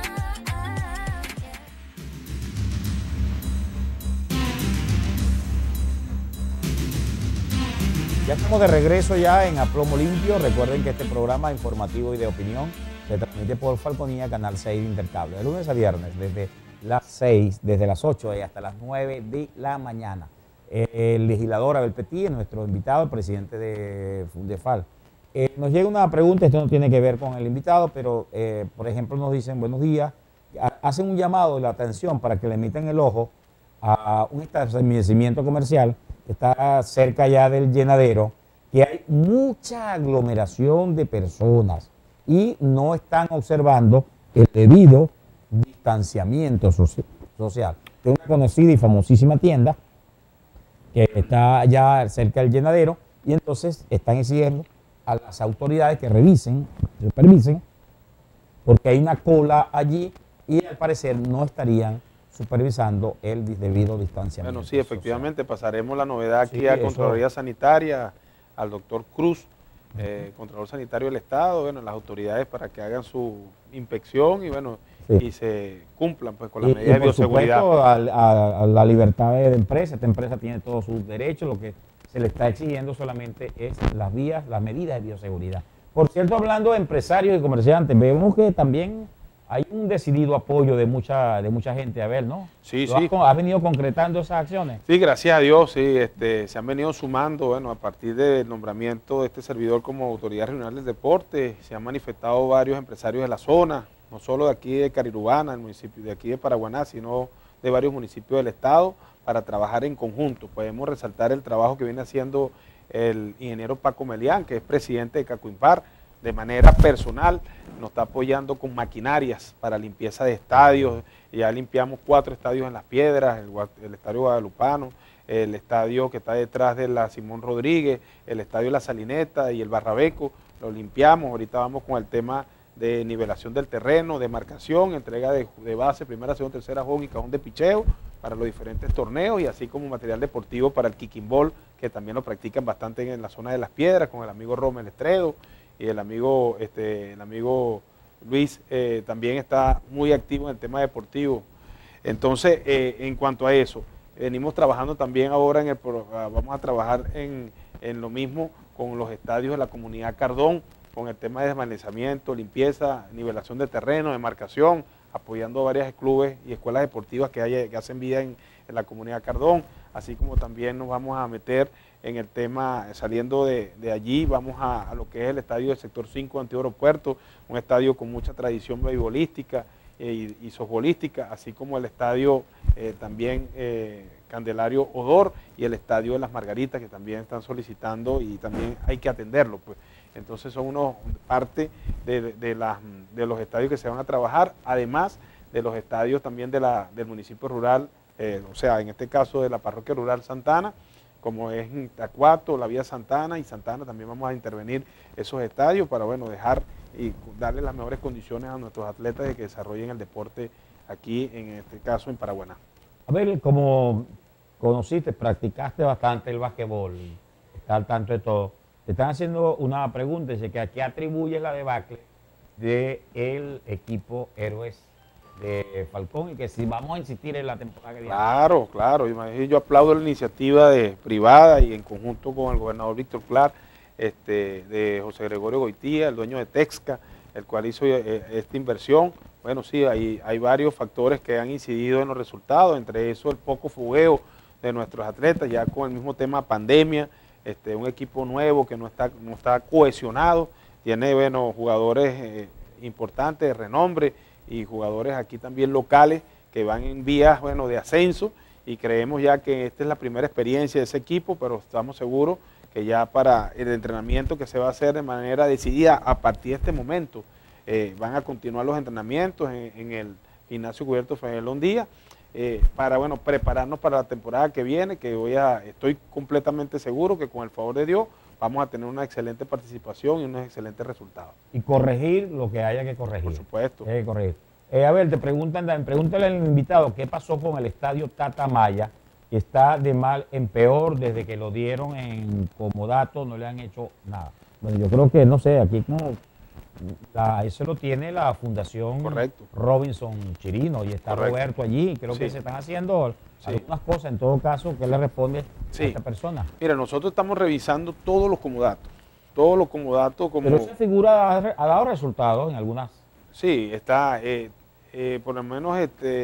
S3: Ya estamos de regreso ya en Aplomo Limpio. Recuerden que este programa informativo y de opinión se transmite por Falconía, Canal 6 de Intercable, de lunes a viernes, desde las 6, desde las 8 y hasta las 9 de la mañana. El legislador Abel Petit es nuestro invitado, el presidente de Fundefal. Nos llega una pregunta, esto no tiene que ver con el invitado, pero por ejemplo nos dicen buenos días, hacen un llamado de la atención para que le emiten el ojo a un establecimiento comercial que está cerca ya del llenadero, que hay mucha aglomeración de personas y no están observando el debido distanciamiento social. De una conocida y famosísima tienda que está ya cerca del llenadero, y entonces están exigiendo a las autoridades que revisen, supervisen, porque hay una cola allí y al parecer no estarían supervisando el debido distanciamiento.
S8: Bueno, sí, efectivamente, pasaremos la novedad aquí
S3: Sí,
S8: a
S3: eso.
S8: Contraloría Sanitaria, al doctor Cruz, Contralor Sanitario del Estado, bueno, las autoridades para que hagan su inspección y bueno,
S3: Sí.
S8: y se cumplan pues con las
S3: Y
S8: medidas de
S3: por
S8: bioseguridad.
S3: supuesto a la libertad de empresa. Esta empresa tiene todos sus derechos, lo que se le está exigiendo solamente es las vías, las medidas de bioseguridad. Por cierto, hablando de empresarios y comerciantes, vemos que también hay un decidido apoyo de mucha gente, a ver, ¿no?
S8: Sí,
S3: ¿Tú
S8: sí.
S3: has venido concretando esas acciones?
S8: Sí, gracias a Dios, sí, se han venido sumando, bueno, a partir del nombramiento de este servidor como Autoridad Regional del Deporte, se han manifestado varios empresarios de la zona, no solo de aquí de Carirubana, el municipio de aquí de Paraguaná, sino de varios municipios del estado, para trabajar en conjunto. Podemos resaltar el trabajo que viene haciendo el ingeniero Paco Melián, que es presidente de Cacuimpar, de manera personal, nos está apoyando con maquinarias para limpieza de estadios. Ya limpiamos 4 estadios en Las Piedras, el Estadio Guadalupano, el estadio que está detrás de la Simón Rodríguez, el Estadio La Salineta y el Barrabeco, lo limpiamos. Ahorita vamos con el tema de nivelación del terreno, de marcación, entrega de base, primera, segunda, tercera, juego y cajón de picheo para los diferentes torneos, y así como material deportivo para el kicking ball, que también lo practican bastante en la zona de Las Piedras, con el amigo Rommel Estredo, y el amigo Luis también está muy activo en el tema deportivo. Entonces, en cuanto a eso, venimos trabajando también ahora, vamos a trabajar en lo mismo con los estadios de la comunidad Cardón, con el tema de desmanezamiento, limpieza, nivelación de terreno, demarcación, apoyando a varios clubes y escuelas deportivas que hacen vida en la comunidad Cardón, así como también nos vamos a meter en el tema, saliendo de allí, vamos a lo que es el estadio del sector 5 de Antiguo Aeropuerto, un estadio con mucha tradición beisbolística y softbolística, así como el estadio también Candelario Odor y el estadio de Las Margaritas, que también están solicitando y también hay que atenderlo, pues. Entonces son parte de los estadios que se van a trabajar, además de los estadios también del municipio rural, o sea, en este caso de la parroquia rural Santana, como es en Tacuato, la vía Santana y Santana, también vamos a intervenir esos estadios para, bueno, dejar y darle las mejores condiciones a nuestros atletas de que desarrollen el deporte aquí, en este caso en Paraguaná.
S3: A ver, como conociste, practicaste bastante el basquetbol, está al tanto de todo. Te están haciendo una pregunta, dice que a qué atribuye la debacle del equipo Héroes de Falcón y que si vamos a insistir en la temporada que viene.
S8: Claro, claro, yo aplaudo la iniciativa privada y en conjunto con el gobernador Víctor Clar, de José Gregorio Goitía, el dueño de Texca, el cual hizo esta inversión. Bueno, sí, hay varios factores que han incidido en los resultados, entre eso el poco fogueo de nuestros atletas, ya con el mismo tema pandemia, un equipo nuevo que no está cohesionado, tiene, bueno, jugadores importantes de renombre y jugadores aquí también locales que van en vías, bueno, de ascenso, y creemos ya que esta es la primera experiencia de ese equipo, pero estamos seguros que ya para el entrenamiento que se va a hacer de manera decidida a partir de este momento, van a continuar los entrenamientos en el gimnasio cubierto Fenelón Díaz, para, bueno, prepararnos para la temporada que viene, que estoy completamente seguro que con el favor de Dios vamos a tener una excelente participación y unos excelentes resultados.
S3: Y corregir lo que haya que corregir.
S8: Por supuesto.
S3: Hay que corregir. A ver, pregúntale al invitado qué pasó con el estadio Tata Maya, que está de mal en peor desde que lo dieron en comodato, no le han hecho nada. Bueno, yo creo que, no sé, aquí como eso lo tiene la Fundación
S8: Correcto.
S3: Robinson Chirino y está
S8: Correcto.
S3: Roberto allí. Creo que se están haciendo algunas cosas. En todo caso, ¿qué le responde a esta persona?
S8: Mira, nosotros estamos revisando todos los comodatos. Todos los comodatos como...
S3: Pero esa figura ha dado resultados en algunas.
S8: Sí, está, por lo menos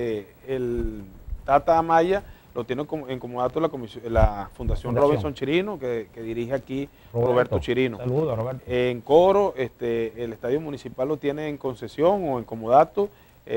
S8: el Tata Maya lo tiene en comodato la Fundación Robinson Chirino, que dirige aquí Roberto Chirino.
S3: Saludos, Roberto.
S8: En Coro, el Estadio Municipal lo tiene en concesión o en comodato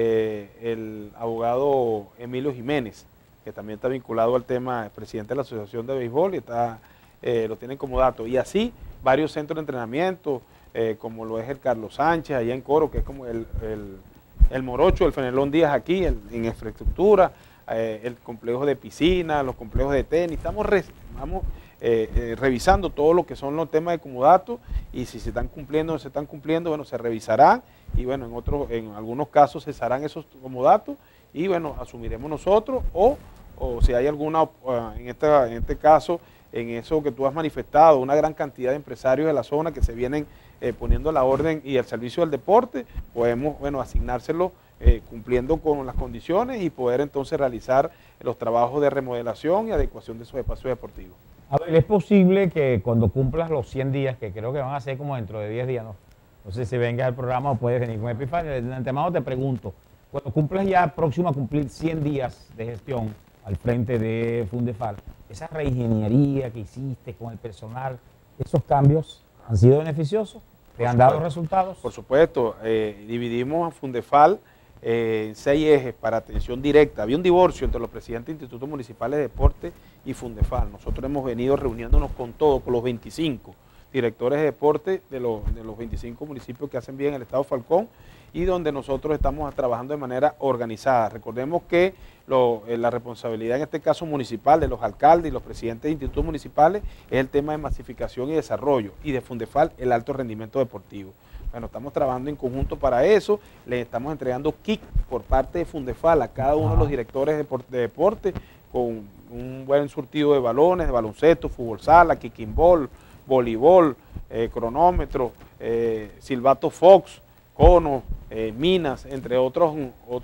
S8: el abogado Emilio Jiménez, que también está vinculado al tema, presidente de la Asociación de Béisbol, y lo tiene en comodato. Y así varios centros de entrenamiento, como lo es el Carlos Sánchez, allá en Coro, que es como el Morocho, el Fenelón Díaz aquí, en infraestructura, el complejo de piscina, los complejos de tenis. Estamos estamos revisando todo lo que son los temas de comodato y si se están cumpliendo o no se están cumpliendo, bueno, se revisarán y bueno, en algunos casos cesarán esos comodatos y bueno, asumiremos nosotros o si hay alguna, en este caso, en eso que tú has manifestado, una gran cantidad de empresarios de la zona que se vienen poniendo la orden y el servicio del deporte, podemos, bueno, asignárselo cumpliendo con las condiciones y poder entonces realizar los trabajos de remodelación y adecuación de esos espacios deportivos.
S10: A ver, es posible que cuando cumplas los 100 días, que creo que van a ser como dentro de 10 días, no sé si vengas al programa o puedes venir con Epifanio, de antemano te pregunto, cuando cumplas ya próximo a cumplir 100 días de gestión al frente de Fundefal, esa reingeniería que hiciste con el personal, ¿esos cambios han sido beneficiosos? ¿Te han dado resultados?
S8: Por supuesto, dividimos a Fundefal en 6 ejes para atención directa. Había un divorcio entre los presidentes de institutos municipales de deporte y Fundefal. Nosotros hemos venido reuniéndonos con todos, con los 25 directores de deporte de los 25 municipios que hacen bien el estado Falcón y donde nosotros estamos trabajando de manera organizada. Recordemos que la responsabilidad en este caso municipal de los alcaldes y los presidentes de institutos municipales es el tema de masificación y desarrollo y de Fundefal el alto rendimiento deportivo. Bueno, estamos trabajando en conjunto para eso, le estamos entregando kit por parte de Fundefal a cada uno de los directores de deporte con un buen surtido de balones, de baloncesto, fútbol sala, kicking ball, voleibol, cronómetro, silbato fox, cono, minas, entre otros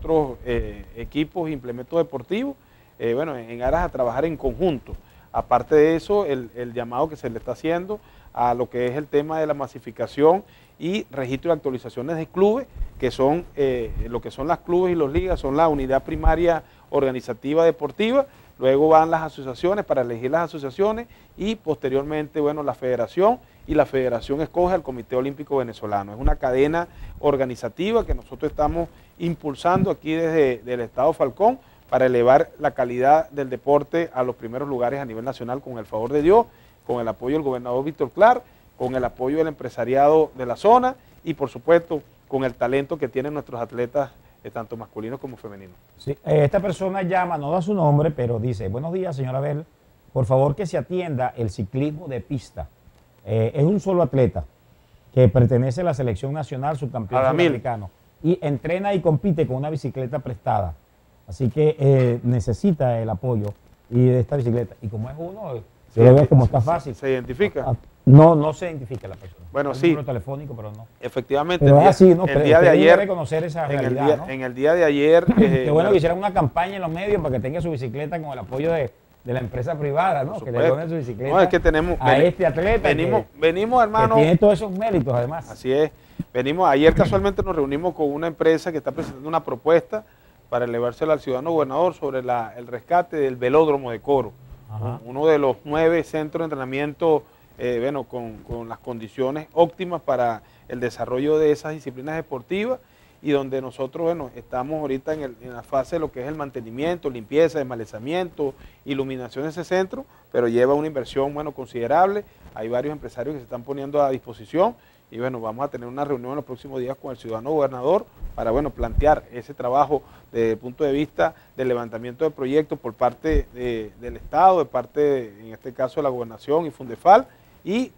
S8: equipos e implementos deportivos, bueno, en aras a trabajar en conjunto. Aparte de eso, el llamado que se le está haciendo a lo que es el tema de la masificación y registro de actualizaciones de clubes, que son lo que son las clubes y las ligas, son la unidad primaria organizativa deportiva, luego van las asociaciones para elegir las asociaciones y posteriormente, bueno, la federación, y la federación escoge al Comité Olímpico Venezolano. Es una cadena organizativa que nosotros estamos impulsando aquí desde el Estado Falcón para elevar la calidad del deporte a los primeros lugares a nivel nacional con el favor de Dios, con el apoyo del gobernador Víctor Clark, con el apoyo del empresariado de la zona y por supuesto con el talento que tienen nuestros atletas, tanto masculinos como femeninos.
S10: Sí, esta persona llama, no da su nombre, pero dice: buenos días, señora Abel, por favor que se atienda el ciclismo de pista. Es un solo atleta que pertenece a la selección nacional, subcampeón sudamericano, y entrena y compite con una bicicleta prestada. Así que necesita el apoyo de esta bicicleta. Y como es uno, se ve como está fácil.
S8: ¿Se identifica?
S10: No se identifica la persona.
S8: Bueno,
S10: hay
S8: sí.
S10: un número telefónico, pero no.
S8: Efectivamente.
S10: Pero es así, ¿no?
S8: El día de ayer.
S10: Reconocer esa realidad, ¿no?
S8: En el día de ayer.
S10: Qué bueno que hicieran una campaña en los medios para que tenga su bicicleta con el apoyo de la empresa privada, ¿no? Que le donen su bicicleta.
S8: No, es que tenemos.
S10: Este atleta.
S8: Venimos, hermano.
S10: Que tiene todos esos méritos, además.
S8: Así es. Ayer casualmente nos reunimos con una empresa que está presentando una propuesta para elevársela al ciudadano gobernador sobre el rescate del velódromo de Coro. Ajá. Uno de los 9 centros de entrenamiento, bueno, con las condiciones óptimas para el desarrollo de esas disciplinas deportivas y donde nosotros, bueno, estamos ahorita en la fase de lo que es el mantenimiento, limpieza, desmalezamiento, iluminación de ese centro, pero lleva una inversión, bueno, considerable. Hay varios empresarios que se están poniendo a disposición y, bueno, vamos a tener una reunión en los próximos días con el ciudadano gobernador para, bueno, plantear ese trabajo desde el punto de vista del levantamiento de proyectos por parte del Estado, de parte, en este caso, de la Gobernación y Fundefal, y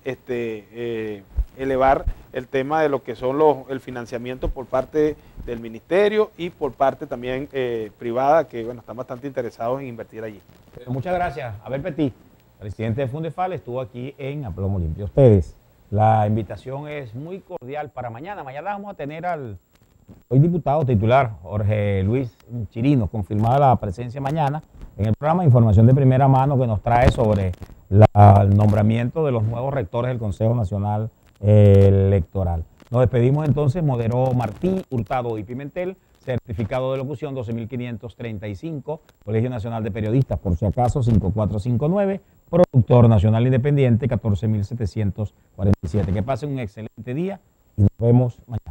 S8: elevar el tema de lo que son el financiamiento por parte del ministerio y por parte también privada, que bueno, están bastante interesados en invertir allí.
S10: Muchas gracias. Abel Petit, presidente de Fundefal, estuvo aquí en A Plomo Limpio. Ustedes, la invitación es muy cordial para mañana. Mañana vamos a tener al hoy diputado titular, Jorge Luis Chirino, confirmada la presencia mañana en el programa de información de primera mano que nos trae sobre el nombramiento de los nuevos rectores del Consejo Nacional Electoral. Nos despedimos entonces, moderó Martín Hurtado y Pimentel, certificado de locución 12.535, Colegio Nacional de Periodistas, por si acaso 5459, productor nacional independiente 14.747. Que pasen un excelente día y nos vemos mañana.